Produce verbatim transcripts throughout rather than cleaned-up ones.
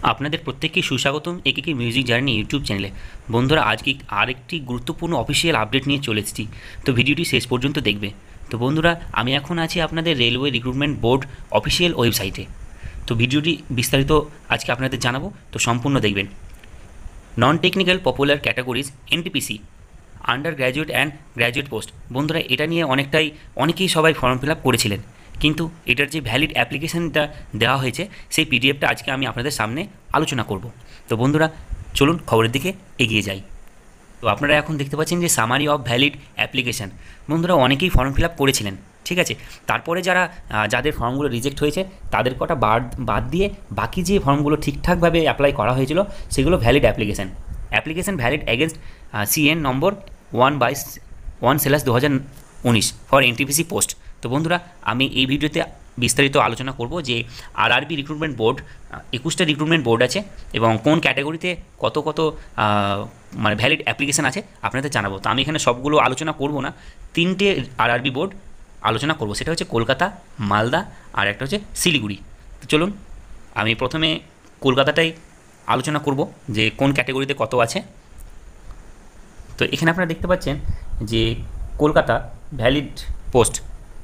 আপনাদের প্রত্যেককেই সুস্বাগতম একেকে মিউজিক জার্নি ইউটিউব চ্যানেলে। বন্ধুরা, আজকে আরেকটি গুরুত্বপূর্ণ অফিসিয়াল আপডেট নিয়ে চলে এসেছি, তো ভিডিওটি শেষ পর্যন্ত দেখবে। তো বন্ধুরা, আমি এখন আছি আপনাদের রেলওয়ে রিক্রুটমেন্ট বোর্ড অফিসিয়াল ওয়েবসাইটে। তো ভিডিওটি বিস্তারিত আজকে আপনাদের জানাবো, তো সম্পূর্ণ দেখবেন। Non technical popular categories NTPC undergraduate and graduate post. বন্ধুরা, এটা নিয়ে অনেকটাই অনেকেই সবাই ফর্ম ফিল আপ করেছিলেন, কিন্তু এটার যে ভ্যালিড অ্যাপ্লিকেশানটা দেওয়া হয়েছে সেই পিডিএফটা আজকে আমি আপনাদের সামনে আলোচনা করব। তো বন্ধুরা, চলুন খবরের দিকে এগিয়ে যাই। তো আপনারা এখন দেখতে পাচ্ছেন যে সামারি অফ ভ্যালিড অ্যাপ্লিকেশান। বন্ধুরা, অনেকেই ফর্ম ফিল আপ করেছিলেন, ঠিক আছে। তারপরে যারা যাদের ফর্মগুলো রিজেক্ট হয়েছে তাদের কটা বাদ বাদ দিয়ে বাকি যে ফর্মগুলো ঠিকঠাকভাবে অ্যাপ্লাই করা হয়েছিল সেগুলো valid application application valid against CN number one বাইশ ওয়ান স্ল্যাশ দু হাজার উনিশ ফর এনটিপিসি পোস্ট। তো বন্ধুরা, আমি এই ভিডিওতে বিস্তারিত আলোচনা করব যে আরআরবি রিক্রুটমেন্ট বোর্ড একুশটা রিক্রুটমেন্ট বোর্ড আছে এবং কোন ক্যাটাগরিতে কত কত মানে ভ্যালিড অ্যাপ্লিকেশান আছে আপনাদের জানাবো। তো আমি এখানে সবগুলো আলোচনা করব না, তিনটে আরআরবি বোর্ড আলোচনা করব, সেটা হচ্ছে কলকাতা, মালদা আর একটা হচ্ছে শিলিগুড়ি। তো চলুন, আমি প্রথমে কলকাতাটাই আলোচনা করব যে কোন ক্যাটাগরিতে কত আছে। তো এখানে আপনারা দেখতে পাচ্ছেন যে কলকাতা ভ্যালিড পোস্ট।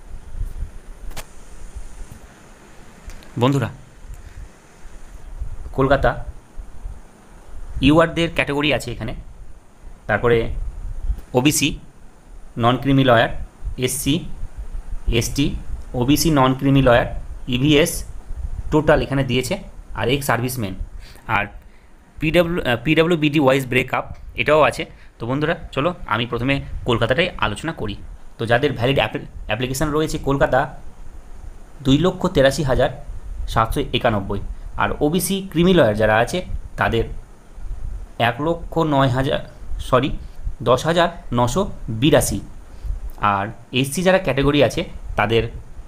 বন্ধুরা, কলকাতা ইউআরদের ক্যাটাগরি আছে এখানে, তারপরে OBC, non creamy layer, SC, ST, OBC, non creamy layer, ইভিএস টোটাল এখানে দিয়েছে, আর এক্স সার্ভিসম্যান, আর পিডাব্লিউ পিডাব্লিউবিডি ওয়াইজ ব্রেকআপ এটাও আছে। তো বন্ধুরা, চলো আমি প্রথমে কলকাতাটাই আলোচনা করি। তো যাদের ভ্যালিড অ্যাপ্লিকেশান রয়েছে কলকাতা দুই লক্ষ তেরাশি হাজার সাতশো একানব্বই, আর ওবিসি ক্রিমি লয়ার যারা আছে তাদের এক লক্ষ নয় হাজার সরি দশ হাজার নশো বিরাশি, আর এসসি যারা ক্যাটাগরি আছে তাদের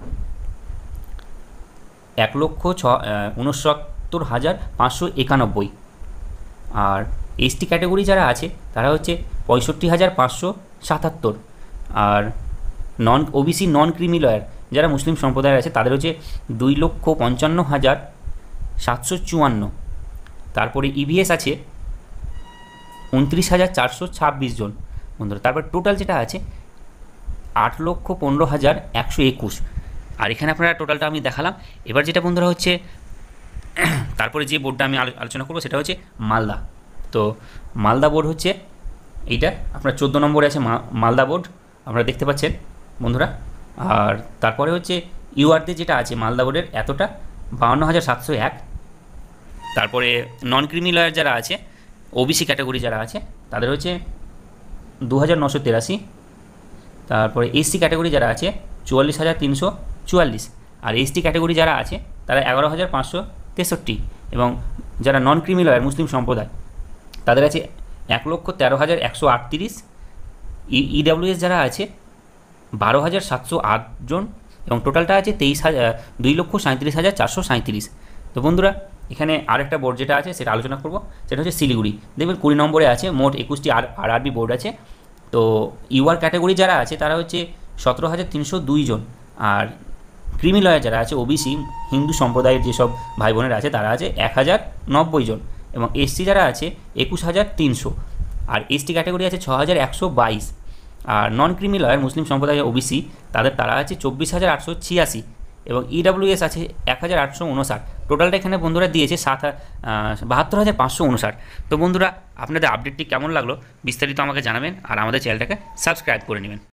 এক লক্ষ ছ উনসত্তর হাজার পাঁচশো একানব্বই, আর এসটি ক্যাটাগরি যারা আছে তারা হচ্ছে পঁয়ষট্টি হাজার পাঁচশো সাতাত্তর, আর non OBC non creamy layer যারা মুসলিম সম্প্রদায়ের আছে তাদের হচ্ছে দুই লক্ষ পঞ্চান্ন হাজার সাতশো চুয়ান্ন, তারপরে ইভিএস আছে উনত্রিশ হাজার চারশো ছাব্বিশ জন বন্ধুরা। তারপর টোটাল যেটা আছে আট লক্ষ পনেরো হাজার একশো একুশ, আর এখানে আপনারা টোটালটা আমি দেখালাম। এবার যেটা বন্ধুরা হচ্ছে তারপরে যে বোর্ডটা আমি আলোচনা করবো সেটা হচ্ছে মালদা। তো মালদা বোর্ড হচ্ছে এইটা আপনার চোদ্দো নম্বরে আছে মালদা বোর্ড, আপনারা দেখতে পাচ্ছেন বন্ধুরা। আর তারপরে হচ্ছে ইউআরদের যেটা আছে মালদা বোর্ডের এতটা বাউন্ন হাজার সাতশো এক, তারপরে নন ক্রিমি লয়ার যারা আছে ওবিসি ক্যাটাগরি যারা আছে তাদের হচ্ছে দু হাজার নশো তেরাশি, তারপরে এসসি ক্যাটাগরি যারা আছে চুয়াল্লিশ হাজার তিনশো চুয়াল্লিশ, আর এসটি ক্যাটাগরি যারা আছে তারা এগারো হাজার পাঁচশো তেষট্টি, এবং যারা নন ক্রিমি লয়ার মুসলিম সম্প্রদায় তাদের আছে এক লক্ষ তেরো হাজার একশো আটত্রিশ, ইডাব্লিউএস যারা আছে বারো হাজার সাতশো আট জন, এবং টোটালটা আছে তেইশ হাজার দুই লক্ষ সাঁত্রিশ হাজার চারশো সাঁত্রিশ। তো বন্ধুরা, এখানে আরেকটা বোর্ড যেটা আছে সেটা আলোচনা করব, সেটা হচ্ছে শিলিগুড়ি। দেখবেন কুড়ি নম্বরে আছে, মোট একুশটি আর আরআরবি বোর্ড আছে। তো ইউআর ক্যাটাগরি যারা আছে তারা হচ্ছে সতেরো হাজার তিনশো দুই জন, আর ক্রিমি লয়ার যারা আছে ওবিসি হিন্দু সম্প্রদায়ের যেসব ভাই বোনেরা আছে তারা আছে এক হাজার নব্বই জন, এবং এসসি যারা আছে একুশ হাজার তিনশো, আর এসটি ক্যাটাগরি আছে ছ হাজার একশো বাইশ, আর নন ক্রিমি লয়ার মুসলিম সম্প্রদায়ের ওবিসি তাদের তারা আছে চব্বিশ হাজার আটশো ছিয়াশি, এবং ইডাব্লিউএস আছে এক হাজার আটশো উনষাট। টোটালটা এখানে বন্ধুরা দিয়েছে সাত বাহাত্তর হাজার পাঁচশো উনষাট। তো বন্ধুরা, আপনাদের আপডেটটি কেমন লাগলো বিস্তারিত আমাকে জানাবেন, আর আমাদের চ্যানেলটাকে সাবস্ক্রাইব করে নেবেন।